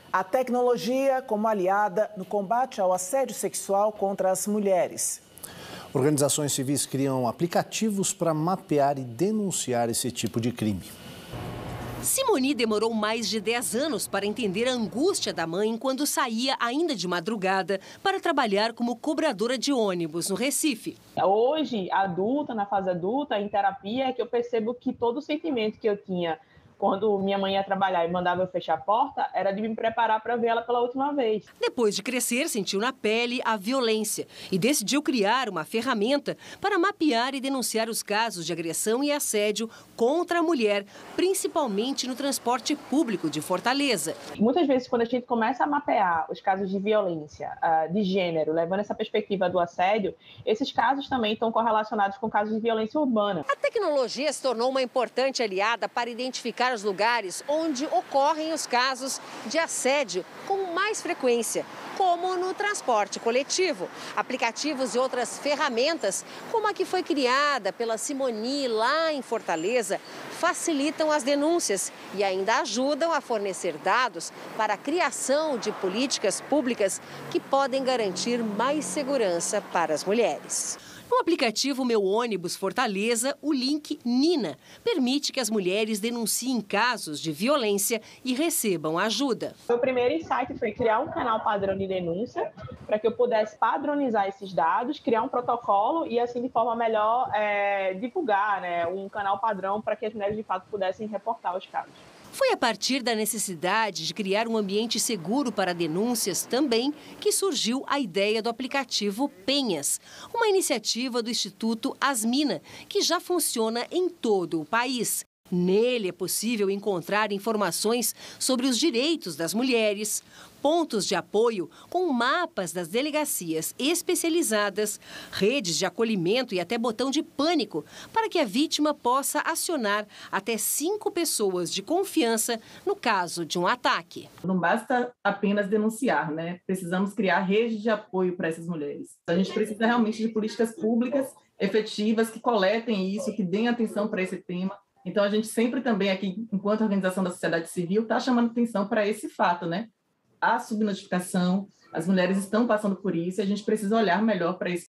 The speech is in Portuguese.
A tecnologia como aliada no combate ao assédio sexual contra as mulheres. Organizações civis criam aplicativos para mapear e denunciar esse tipo de crime. Simone demorou mais de 10 anos para entender a angústia da mãe quando saía ainda de madrugada para trabalhar como cobradora de ônibus no Recife. Hoje, adulta, na fase adulta, em terapia, é que eu percebo que todo o sentimento que eu tinha quando minha mãe ia trabalhar e mandava eu fechar a porta, era de me preparar para ver ela pela última vez. Depois de crescer, sentiu na pele a violência e decidiu criar uma ferramenta para mapear e denunciar os casos de agressão e assédio contra a mulher, principalmente no transporte público de Fortaleza. Muitas vezes, quando a gente começa a mapear os casos de violência de gênero, levando essa perspectiva do assédio, esses casos também estão correlacionados com casos de violência urbana. A tecnologia se tornou uma importante aliada para identificar os lugares onde ocorrem os casos de assédio com mais frequência, como no transporte coletivo. Aplicativos e outras ferramentas, como a que foi criada pela Simone lá em Fortaleza, facilitam as denúncias e ainda ajudam a fornecer dados para a criação de políticas públicas que podem garantir mais segurança para as mulheres. No aplicativo Meu Ônibus Fortaleza, o link Nina permite que as mulheres denunciem casos de violência e recebam ajuda. O primeiro insight foi criar um canal padrão de denúncia para que eu pudesse padronizar esses dados, criar um protocolo e, assim, de forma melhor, divulgar, um canal padrão para que as mulheres, de fato, pudessem reportar os casos. Foi a partir da necessidade de criar um ambiente seguro para denúncias também que surgiu a ideia do aplicativo Penhas, uma iniciativa do Instituto Asmina, que já funciona em todo o país. Nele é possível encontrar informações sobre os direitos das mulheres, pontos de apoio com mapas das delegacias especializadas, redes de acolhimento e até botão de pânico para que a vítima possa acionar até 5 pessoas de confiança no caso de um ataque. Não basta apenas denunciar, né? Precisamos criar redes de apoio para essas mulheres. A gente precisa realmente de políticas públicas efetivas que coletem isso, que deem atenção para esse tema. Então, a gente sempre também aqui, enquanto organização da sociedade civil, está chamando atenção para esse fato, né? A subnotificação, as mulheres estão passando por isso e a gente precisa olhar melhor para esse